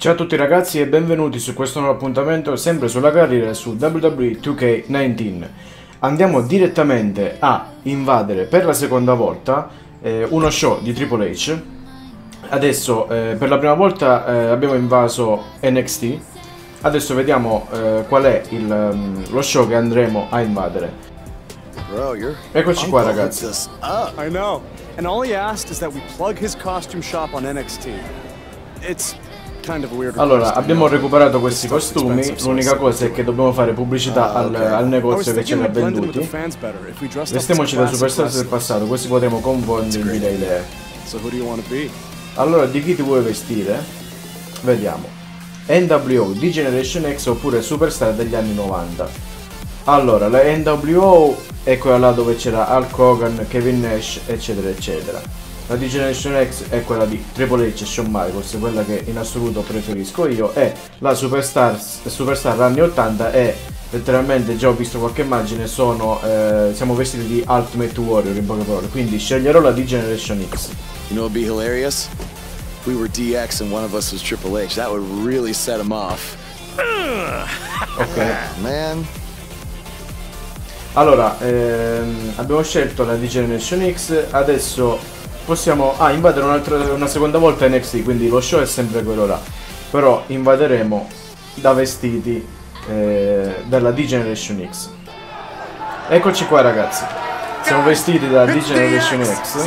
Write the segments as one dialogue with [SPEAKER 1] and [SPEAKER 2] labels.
[SPEAKER 1] Ciao a tutti ragazzi e benvenuti su questo nuovo appuntamento sempre sulla carriera su WWE 2K19. Andiamo direttamente a invadere per la seconda volta uno show di Triple H. Adesso per la prima volta abbiamo invaso NXT. Adesso vediamo qual è lo show che andremo a invadere. Eccoci qua ragazzi.
[SPEAKER 2] I know. And all he asked is that we plug his costume shop on NXT. It's kind of weird.
[SPEAKER 1] Allora, abbiamo recuperato questi costumi, l'unica cosa è che dobbiamo fare pubblicità al negozio che ce li ha venduti. Vestiamoci da superstar del passato, così potremo confonderli le idee. Allora, di chi ti vuoi vestire? Vediamo. NWO, D-Generation X oppure superstar degli anni 90. Allora, la NWO è quella là dove c'era Hulk Hogan, Kevin Nash, eccetera eccetera. La D-Generation X è quella di Triple H e Shawn Michaels, quella che in assoluto preferisco io, e la superstar anni 80 è letteralmente, già ho visto qualche immagine, siamo vestiti di Ultimate Warrior in poche parole, quindi sceglierò la D-Generation X.
[SPEAKER 3] You know what'd be hilarious? If we were DX and one of us was Triple H, that would really set him off.
[SPEAKER 1] Ok.
[SPEAKER 3] Man.
[SPEAKER 1] Allora, abbiamo scelto la D-Generation X, adesso possiamo invadere una seconda volta NXT, quindi lo show è sempre quello là, però invaderemo da vestiti della D-Generation X. Eccoci qua ragazzi, siamo vestiti da D-Generation X.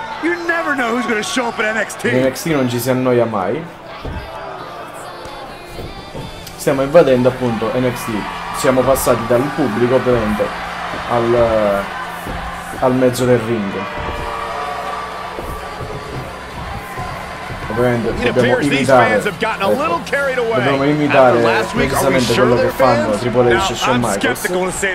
[SPEAKER 1] In NXT non ci si annoia mai. Stiamo invadendo appunto NXT, siamo passati dal pubblico ovviamente al mezzo del ring. Ovviamente dobbiamo imitare precisamente quello che fanno Triple H e Shawn Michaels.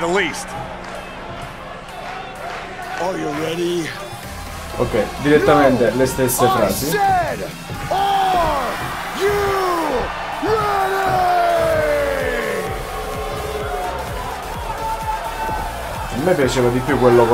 [SPEAKER 1] Ok, direttamente le stesse frasi. A me piaceva di più quello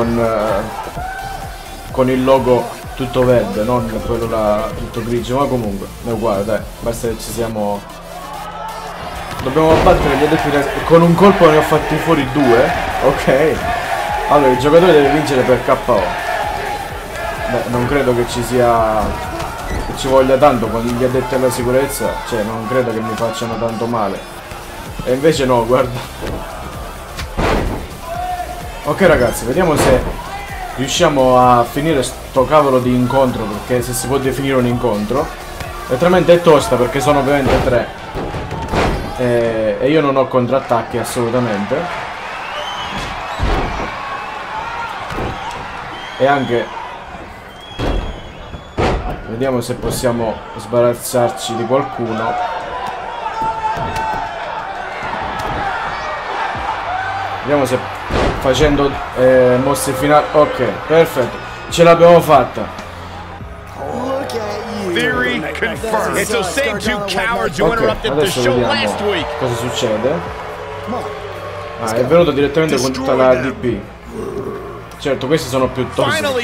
[SPEAKER 1] con il logo tutto verde, non quello là tutto grigio, ma comunque è uguale, dai, basta che ci siamo. Dobbiamo battere gli adepti, con un colpo ne ho fatti fuori due, ok. Allora il giocatore deve vincere per KO. Beh, non credo che ci voglia tanto con gli addetti alla sicurezza, cioè non credo che mi facciano tanto male. E invece no, guarda. Ok ragazzi, vediamo se riusciamo a finire sto cavolo di incontro, perché se si può definire un incontro. Letteralmente è tosta perché sono ovviamente tre e io non ho contrattacchi assolutamente. E anche vediamo se possiamo sbarazzarci di qualcuno. Vediamo se facendo mosse finali. Ok, perfetto, ce l'abbiamo fatta. Ok, adesso vediamo cosa succede. È venuto direttamente con tutta la DB. Certo, questi sono più tosti. Arrivano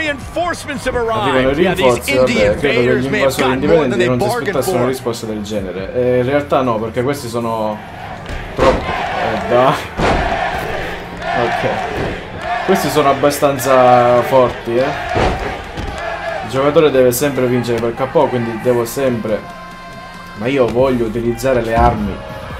[SPEAKER 1] i rinforzi, vabbè, credo che gli invasori indipendenti non si aspettassero una risposta del genere. In realtà no, perché questi sono troppo. Dai. Ok. Questi sono abbastanza forti, Il giocatore deve sempre vincere per KO, quindi devo sempre. Ma io voglio utilizzare le armi.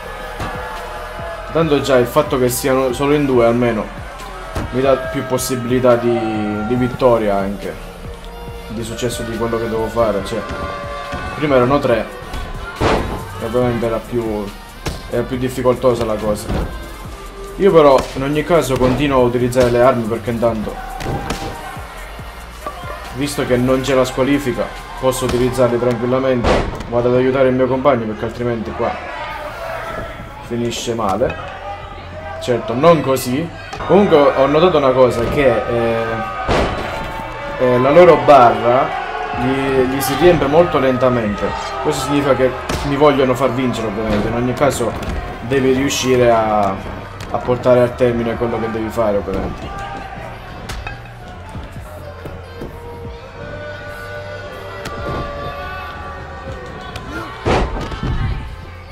[SPEAKER 1] Tanto già il fatto che siano solo in due almeno mi dà più possibilità di vittoria, anche di successo di quello che devo fare. Cioè, prima erano tre e ovviamente era più difficoltosa la cosa. Io però in ogni caso continuo a utilizzare le armi, perché intanto, visto che non c'è la squalifica, posso utilizzarle tranquillamente. Vado ad aiutare il mio compagno, perché altrimenti qua finisce male. Certo, non così. Comunque ho notato una cosa, che la loro barra gli si riempie molto lentamente. Questo significa che mi vogliono far vincere, ovviamente. In ogni caso devi riuscire a portare a termine quello che devi fare, ovviamente.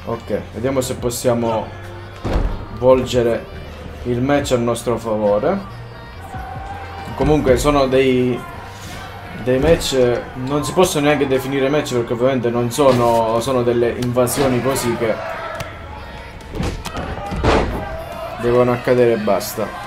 [SPEAKER 1] Ok, vediamo se possiamo volgere il match a nostro favore. Comunque sono dei match, non si possono neanche definire match perché ovviamente non sono delle invasioni così che devono accadere e basta.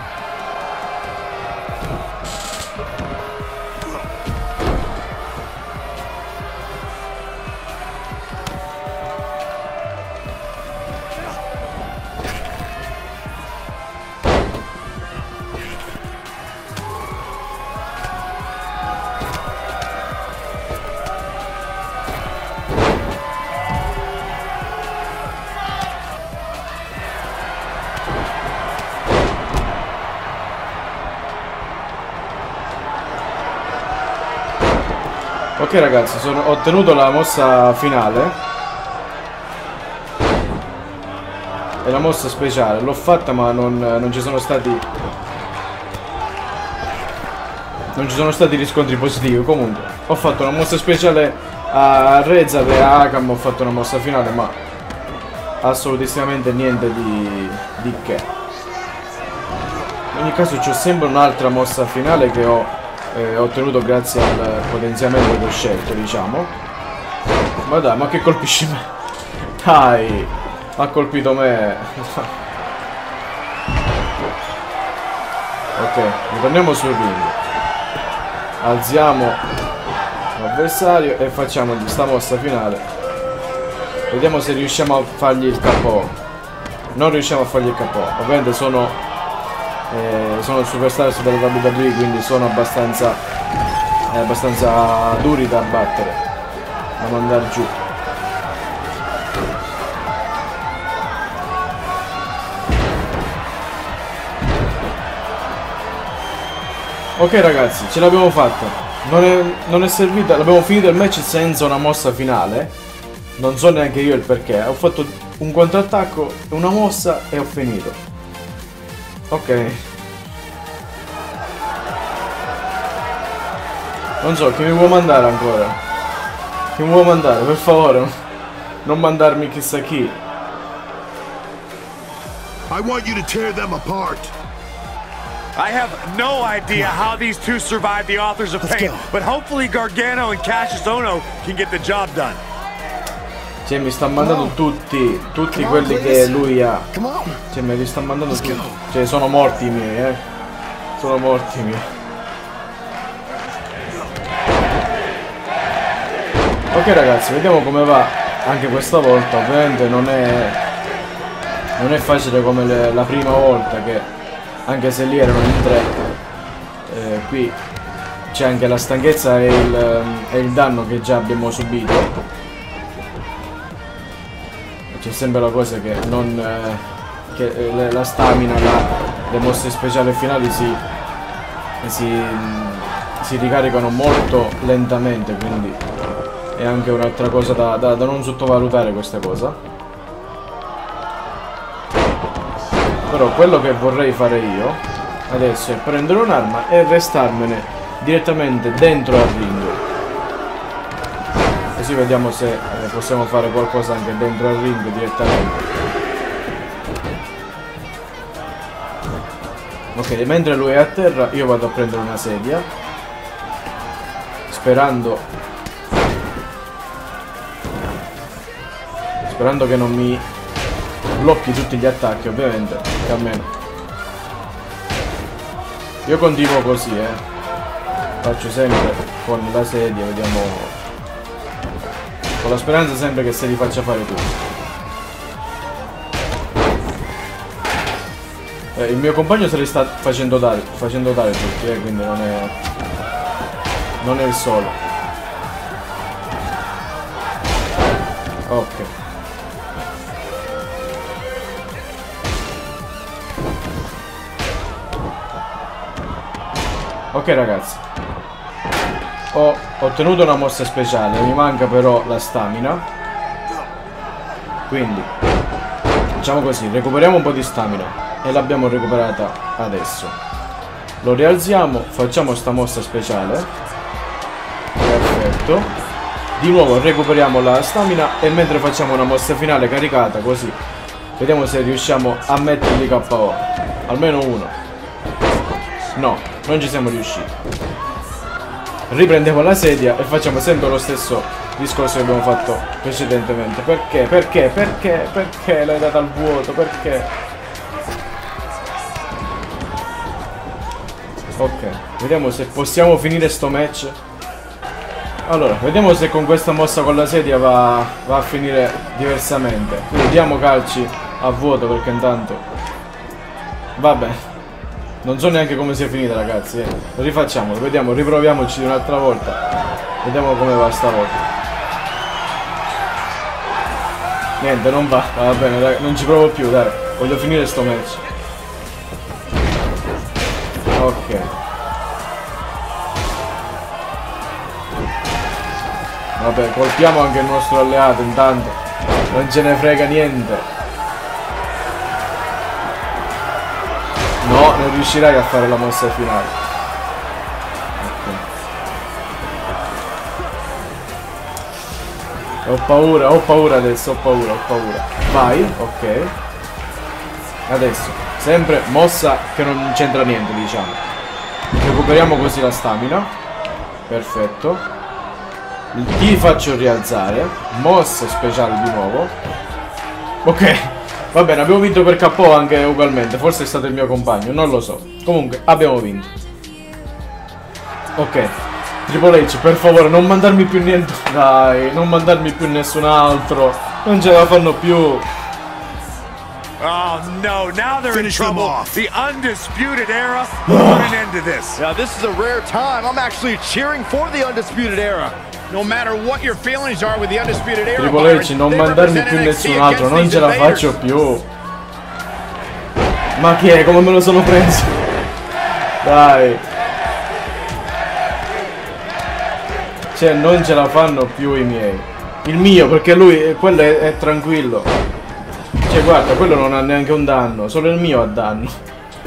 [SPEAKER 1] Ok ragazzi, ho ottenuto la mossa finale. È la mossa speciale, l'ho fatta ma non ci sono stati riscontri positivi. Comunque, ho fatto una mossa speciale a Reza e a Akam, ho fatto una mossa finale ma assolutissimamente niente di che. In ogni caso c'è sempre un'altra mossa finale che ho ottenuto grazie al potenziamento che ho scelto, diciamo. Ma dai, ma che colpisci me? Dai, ha colpito me. Ok, ritorniamo sul ring. Alziamo l'avversario e facciamo questa mossa finale. Vediamo se riusciamo a fargli il KO. Non riusciamo a fargli il KO. Ovviamente sono superstars della WWE, quindi sono abbastanza duri da battere, da mandare giù. Ok ragazzi, ce l'abbiamo fatta. Non è servita, l'abbiamo finito il match senza una mossa finale. Non so neanche io il perché. Ho fatto un contrattacco, una mossa e ho finito. Ok. Non so, chi mi vuoi mandare ancora? Chi mi vuoi mandare? Per favore, non mandarmi chissà chi.
[SPEAKER 4] I want you to tear them apart.
[SPEAKER 5] I have no idea how these two survived the Authors of Pain, but hopefully Gargano and Cassius Ohno can get the job done.
[SPEAKER 1] Cioè mi sta mandando tutti quelli che lui ha. Cioè me li sta mandando tutti. Cioè sono morti i miei, sono morti i miei. Ok ragazzi, vediamo come va anche questa volta. Ovviamente non è facile come la prima volta, che anche se lì erano in tre, qui c'è anche la stanchezza e il danno che già abbiamo subito. C'è sempre la cosa che la stamina, le mosse speciali finali si ricaricano molto lentamente, quindi è anche un'altra cosa da non sottovalutare questa cosa. Però quello che vorrei fare io adesso è prendere un'arma e restarmene direttamente dentro al ring. Così vediamo se possiamo fare qualcosa anche dentro al ring direttamente. Ok, mentre lui è a terra io vado a prendere una sedia, sperando che non mi blocchi tutti gli attacchi, ovviamente, che almeno io continuo così, faccio sempre con la sedia, vediamo, con la speranza sempre che se li faccia fare tutti. Il mio compagno se li sta facendo dare tutti, quindi non è il solo. Ok. Ok ragazzi, ho ottenuto una mossa speciale, mi manca però la stamina, quindi facciamo così, recuperiamo un po' di stamina e l'abbiamo recuperata adesso. Lo rialziamo, facciamo sta mossa speciale, perfetto, Di nuovo recuperiamo la stamina e mentre facciamo una mossa finale caricata così vediamo se riusciamo a metterli KO. Almeno uno. No, non ci siamo riusciti. Riprendiamo la sedia e facciamo sempre lo stesso discorso che abbiamo fatto precedentemente. Perché? Perché l'hai data al vuoto? Perché? Ok, vediamo se possiamo finire sto match. Allora, vediamo se con questa mossa con la sedia va a finire diversamente. Quindi diamo calci a vuoto perché intanto... Vabbè, non so neanche come sia finita, ragazzi. Rifacciamolo, vediamo, riproviamoci un'altra volta. Vediamo come va stavolta. Niente, non va. Va bene, dai, non ci provo più, dai. Voglio finire sto match. Ok. Vabbè, colpiamo anche il nostro alleato intanto. Non ce ne frega niente. No, non riuscirai a fare la mossa finale. Okay. Ho paura adesso, ho paura. Vai, ok. Adesso, sempre mossa che non c'entra niente, diciamo. Recuperiamo così la stamina. Perfetto. Ti faccio rialzare. Mossa speciale di nuovo. Ok. Va bene, abbiamo vinto per KO anche ugualmente. Forse è stato il mio compagno, non lo so. Comunque, abbiamo vinto. Ok. Triple H, per favore, non mandarmi più niente. Dai, non mandarmi più nessun altro. Non ce la fanno più.
[SPEAKER 5] Oh no, now they're in trouble. The Undisputed Era will put an end to this.
[SPEAKER 6] Now this is a rare time. I'm actually cheering for the Undisputed Era. No matter what your feelings are with the Undisputed Era.
[SPEAKER 1] Triple H, non mandarmi più nessun altro, non ce la faccio più. Ma chi è? Come me lo sono preso? Dai. Cioè, non ce la fanno più i miei. Il mio, perché lui, quello è tranquillo. Cioè, guarda, quello non ha neanche un danno, solo il mio ha danno.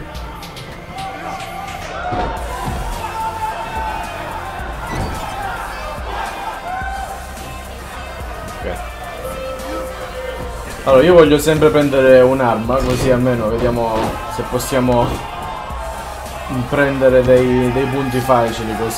[SPEAKER 1] Allora, io voglio sempre prendere un'arma, così almeno vediamo se possiamo prendere dei punti facili così.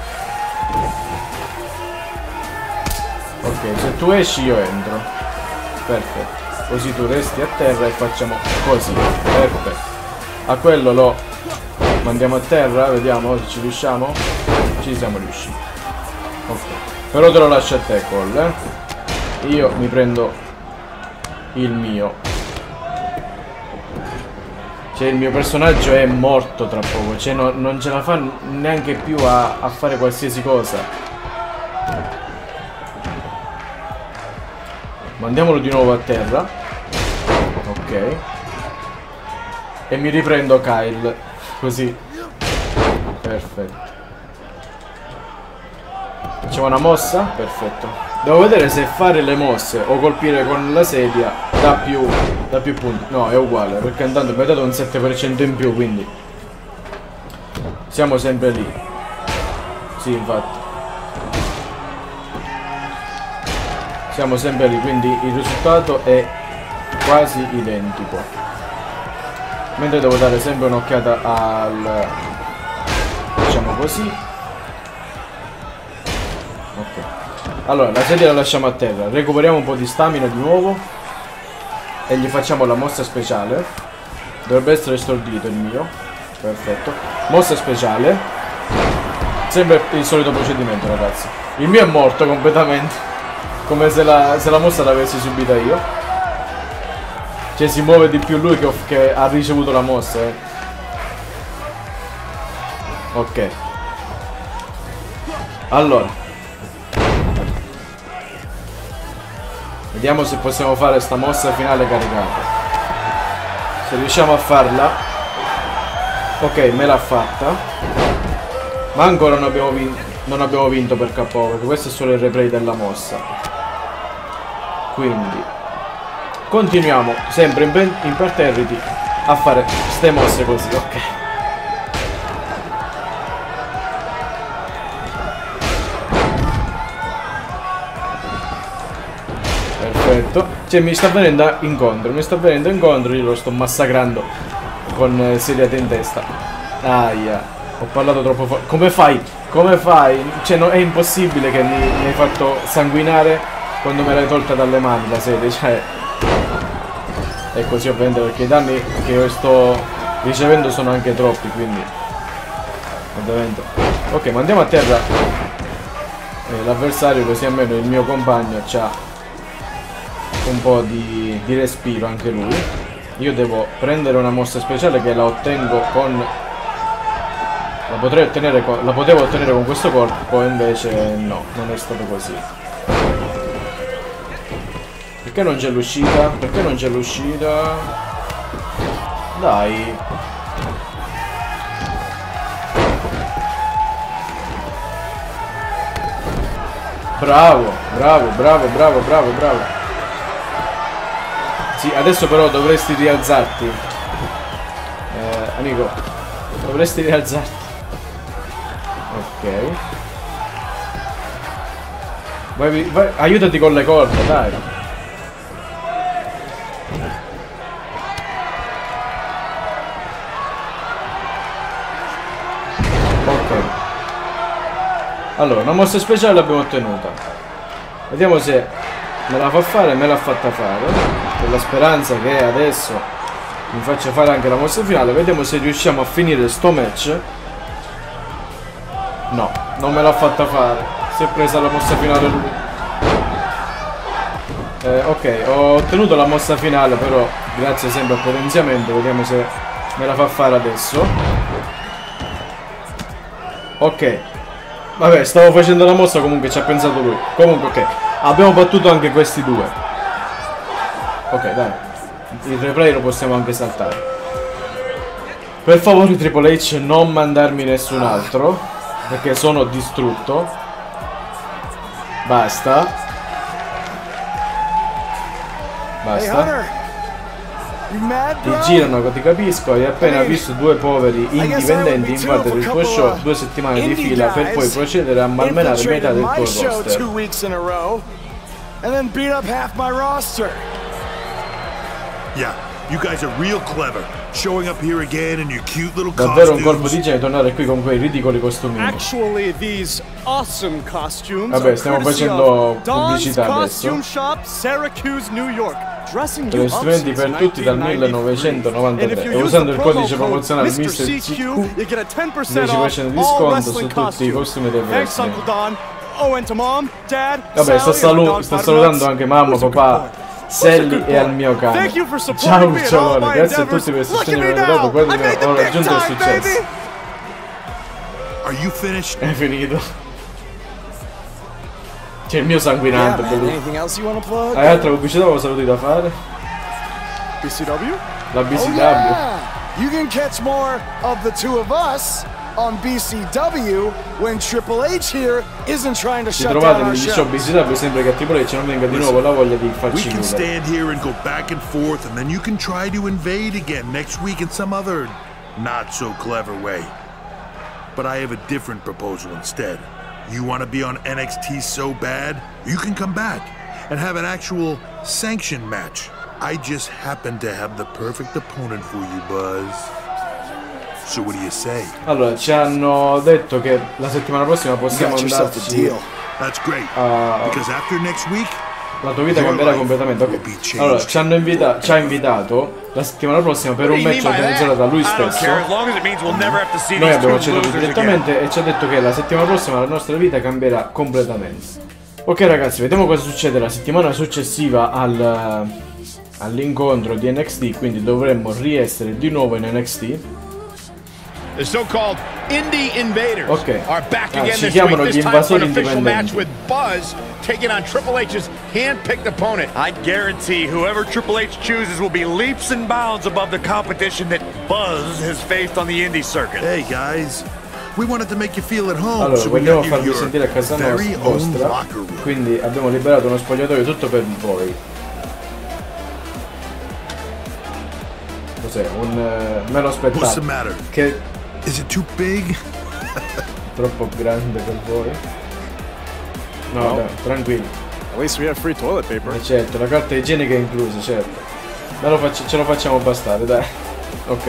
[SPEAKER 1] Ok, se tu esci io entro. Perfetto. Così tu resti a terra e facciamo così. Perfetto. A quello lo mandiamo a terra, vediamo se ci riusciamo. Ci siamo riusciti. Ok. Però te lo lascio a te, Cole. Io mi prendo il mio. Cioè il mio personaggio è morto tra poco. Cioè non ce la fa neanche più a fare qualsiasi cosa. Mandiamolo di nuovo a terra. Ok. E mi riprendo Kyle. Così. Perfetto. Facciamo una mossa? Perfetto. Devo vedere se fare le mosse o colpire con la sedia dà più punti. No, è uguale, perché intanto mi ha dato un 7% in più, quindi siamo sempre lì. Sì, infatti. Siamo sempre lì, quindi il risultato è quasi identico. Mentre devo dare sempre un'occhiata al... diciamo così. Ok. Allora, la sedia la lasciamo a terra, recuperiamo un po' di stamina di nuovo e gli facciamo la mossa speciale. Dovrebbe essere stordito il mio. Perfetto. Mossa speciale. Sempre il solito procedimento, ragazzi. Il mio è morto completamente, come se la mossa l'avessi subita io. Cioè si muove di più lui che ha ricevuto la mossa, Ok. Allora, vediamo se possiamo fare sta mossa finale caricata. Se riusciamo a farla. Ok, me l'ha fatta. Ma ancora non abbiamo vinto per KO, perché questo è solo il replay della mossa. Quindi continuiamo sempre imperterriti a fare ste mosse così, ok. Perfetto. Cioè mi sta venendo incontro, io lo sto massacrando con seriate in testa. Aia, ho parlato troppo forte. Come fai? Come fai? Cioè no, è impossibile che mi hai fatto sanguinare quando me l'hai tolta dalle mani la sedia, cioè. E così ovviamente perché i danni che io sto ricevendo sono anche troppi, quindi ovviamente. Ok, ma andiamo a terra l'avversario, così almeno il mio compagno c'ha un po' di respiro anche lui. Io devo prendere una mossa speciale che la ottengo con... La potevo ottenere con questo corpo, invece no, non è stato così. Perché non c'è l'uscita? Perché non c'è l'uscita? Dai. Bravo, bravo, bravo, bravo, bravo, bravo. Sì, adesso però dovresti rialzarti. Amico, dovresti rialzarti. Ok. Vai, aiutati con le corde, dai. Ok. Allora, una mossa speciale l'abbiamo ottenuta. Vediamo se me la fa fare, me l'ha fatta fare. Con la speranza che adesso mi faccia fare anche la mossa finale. Vediamo se riusciamo a finire sto match. No, non me l'ha fatta fare. Si è presa la mossa finale lui. Ok, ho ottenuto la mossa finale, però grazie sempre al potenziamento. Vediamo se me la fa fare adesso. Ok. Vabbè, stavo facendo la mossa, comunque ci ha pensato lui. Comunque, ok. Abbiamo battuto anche questi due. Ok, dai. Il replay lo possiamo anche saltare. Per favore, Triple H, non mandarmi nessun altro, perché sono distrutto. Basta. Basta. Ti girano, ti capisco. Hai appena visto due poveri indipendenti invadere il tuo show 2 settimane di fila per poi procedere a malmenare metà del tuo roster.
[SPEAKER 4] Yeah, you guys are real clever. Showing up here again in your cute little
[SPEAKER 1] Davvero un colpo di genio tornare qui con quei ridicoli costumi.
[SPEAKER 2] Actually, these awesome costumes.
[SPEAKER 1] Vabbè, stiamo facendo pubblicità adesso. Per strumenti per tutti dal 1993 e usando il codice promozionale MrCQ 10% di sconto su tutti i costumi del wrestling. Vabbè, sto salutando anche mamma, papà, Sally e al mio cane. Ciao Luciolone, grazie a tutti per il sostegno che mi avete dato quando ho raggiunto il successo. È finito. C'è il mio sanguinante. Hai altra pubblicità o saluti da fare?
[SPEAKER 2] BCW?
[SPEAKER 1] La BCW.
[SPEAKER 7] Oh, yeah. You can catch more of the two of us on BCW when Triple H here isn't trying to shut down our show.
[SPEAKER 1] BCW sembra che Triple H non venga di nuovo la voglia di farci
[SPEAKER 4] chiudere. We can stand here and go back and forth and then you can try to invade again next week in some other not so clever way. But I have a different proposal instead. You want to be on NXT so bad, you can come back and have an actual sanctioned match. I just happen to have the perfect opponent for you, Buzz. So what do you say?
[SPEAKER 1] Allora, ci hanno detto che la settimana prossima possiamo andarci.
[SPEAKER 4] That's great. Because after next week,
[SPEAKER 1] la tua vita cambierà completamente. Okay. Allora, ci ha invitato la settimana prossima per un match organizzato da lui stesso. Noi abbiamo accettato direttamente e ci ha detto che la settimana prossima la nostra vita cambierà completamente. Ok ragazzi, vediamo cosa succede la settimana successiva all'incontro di NXT, quindi dovremmo riessere di nuovo in NXT.
[SPEAKER 6] The so-called Indie Invaders are back again
[SPEAKER 1] ci
[SPEAKER 6] this
[SPEAKER 1] chiamano
[SPEAKER 6] week,
[SPEAKER 1] gli
[SPEAKER 6] this time for
[SPEAKER 1] invasori
[SPEAKER 6] an official match
[SPEAKER 1] indipendenti.
[SPEAKER 6] with Buzz taking on Triple H's hand-picked opponent.
[SPEAKER 5] I guarantee whoever Triple H chooses will be leaps and bounds above the competition that Buzz has faced on the indie circuit.
[SPEAKER 4] Hey guys, we wanted to make you feel at home.
[SPEAKER 1] Allora,
[SPEAKER 4] so we
[SPEAKER 1] vogliamo
[SPEAKER 4] got
[SPEAKER 1] farvi
[SPEAKER 4] you
[SPEAKER 1] sentire a casa vostra, quindi abbiamo liberato uno spogliatoio tutto per voi. Cos'è? Me lo aspettavo. Che
[SPEAKER 4] is it too big?
[SPEAKER 1] Troppo grande per voi? No, vabbè, tranquilli.
[SPEAKER 2] At least we have free toilet paper.
[SPEAKER 1] Certo, la carta igienica è inclusa, certo. Ce lo facciamo bastare, dai. Ok.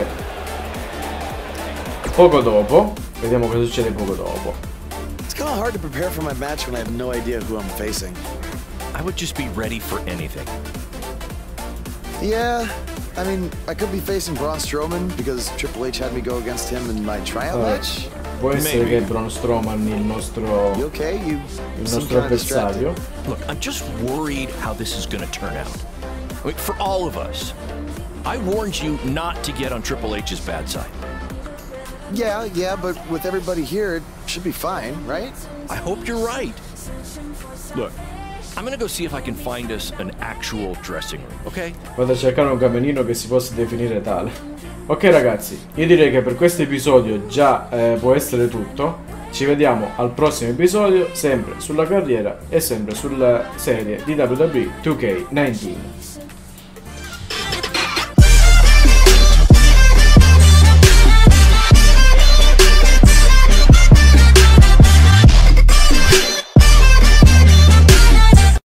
[SPEAKER 1] Poco dopo, vediamo cosa succede poco dopo.
[SPEAKER 3] It's kind of hard to prepare for my match when I have no idea who I'm facing.
[SPEAKER 8] I would just be ready for anything.
[SPEAKER 3] Yeah, I mean, I could be facing Braun Strowman because Triple H had me go against him in my tryout match.
[SPEAKER 1] Può essere che Braun Strowman il nostro avversario.
[SPEAKER 8] Look, I'm just worried how this is going to turn out. I mean, for all of us. I warned you not to get on Triple H's bad side.
[SPEAKER 3] Yeah, but with everybody here, it should be fine, right?
[SPEAKER 8] I hope you're right. Look, I'm gonna go see if I can find us an actual dressing room, ok?
[SPEAKER 1] Vado a cercare un camerino che si possa definire tale. Ok ragazzi, io direi che per questo episodio già può essere tutto. Ci vediamo al prossimo episodio, sempre sulla carriera e sempre sulla serie di WWE 2K19.